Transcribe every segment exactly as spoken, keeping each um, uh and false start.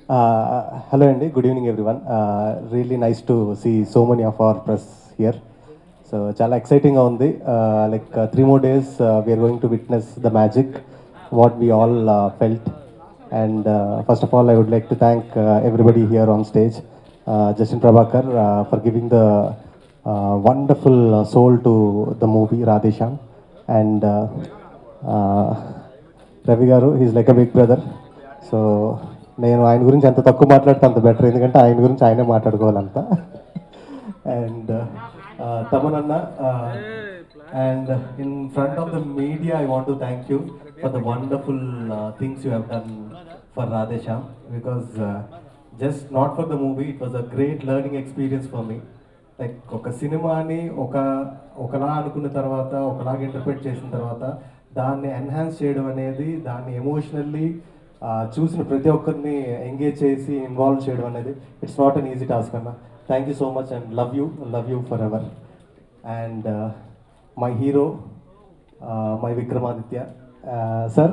Uh, hello Andy, good evening everyone. Uh, really nice to see so many of our press here. So chala exciting on the uh, like uh, three more days uh, we are going to witness the magic what we all uh, felt. And uh, first of all I would like to thank uh, everybody here on stage, uh, Justin Prabhakar uh, for giving the uh, wonderful uh, soul to the movie Radhe Shyam. And uh, uh, Ravi Garu, he's like a big brother. So నేను ఆయన గురించి ఎంత తక్కువ మాట్లాడితే అంత better, ఎందుకంటే ఆయన గురించి ఆయనే మాట్లాడుకోవాలంత. And Thaman anna, and in front of the media I want to thank you for the wonderful things you have done for Radhe Shyam, because just not for the movie, it was a great learning experience for me. Like ఒక సినిమాని ఒక ఒకలా అనుకున్న తర్వాత ఒకలాగా interpret చేసిన తర్వాత దాన్ని ఎన్హాన్స్ చేయడం అనేది, దాన్ని ఎమోషనల్లీ చూసిన ప్రతి ఒక్కరిని ఎంగేజ్ చేసి ఇన్వాల్వ్ చేయడం అనేది it's not an easy task anna. Thank you so much and love you love you forever. And my hero my Vikramaditya sir,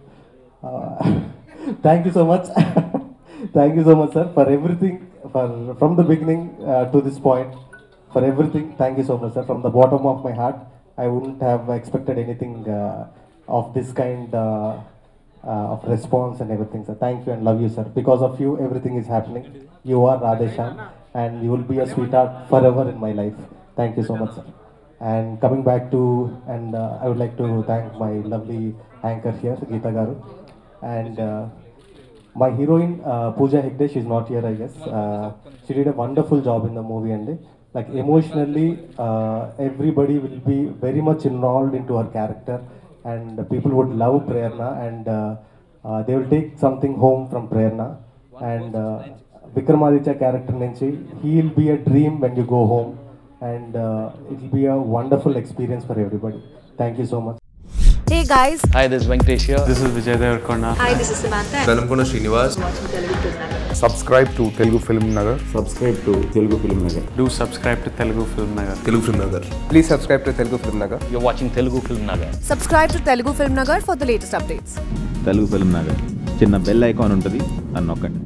thank you so much thank you so much sir for everything, for from the beginning to this point, for everything. Thank you so much sir from the bottom of my heart. I wouldn't have expected anything uh, of this kind uh, uh, of response and everything, sir. Thank you and love you, sir. Because of you, everything is happening. You are Radhe Shyam and you will be a sweetheart forever in my life. Thank you so much, sir. And coming back to, and uh, I would like to thank my lovely anchor here, Geeta Garu. And uh, my heroine, uh, Pooja Hegde, she's not here, I guess. Uh, she did a wonderful job in the movie, and like emotionally uh, everybody will be very much involved into her character, and people would love Prerna, and uh, uh, they will take something home from Prerna. And uh, Vikramaditya character nunchi, he will be a dream when you go home, and uh, it will be a wonderful experience for everybody. Thank you so much. Hey guys. Hi, this is Venkatesh here. This is Vijay Devarkonda. Hi, this is Samantha. Velamkona Srinivas. Watching Telugu FilmNagar. Subscribe to Telugu FilmNagar. Subscribe to Telugu FilmNagar. Do subscribe to Telugu FilmNagar. Telugu FilmNagar. Please subscribe to Telugu FilmNagar. You're watching Telugu FilmNagar. Subscribe to Telugu FilmNagar for the latest updates. Telugu FilmNagar. చిన్న bell icon ఉంటుంది, అన్నొక్కండి.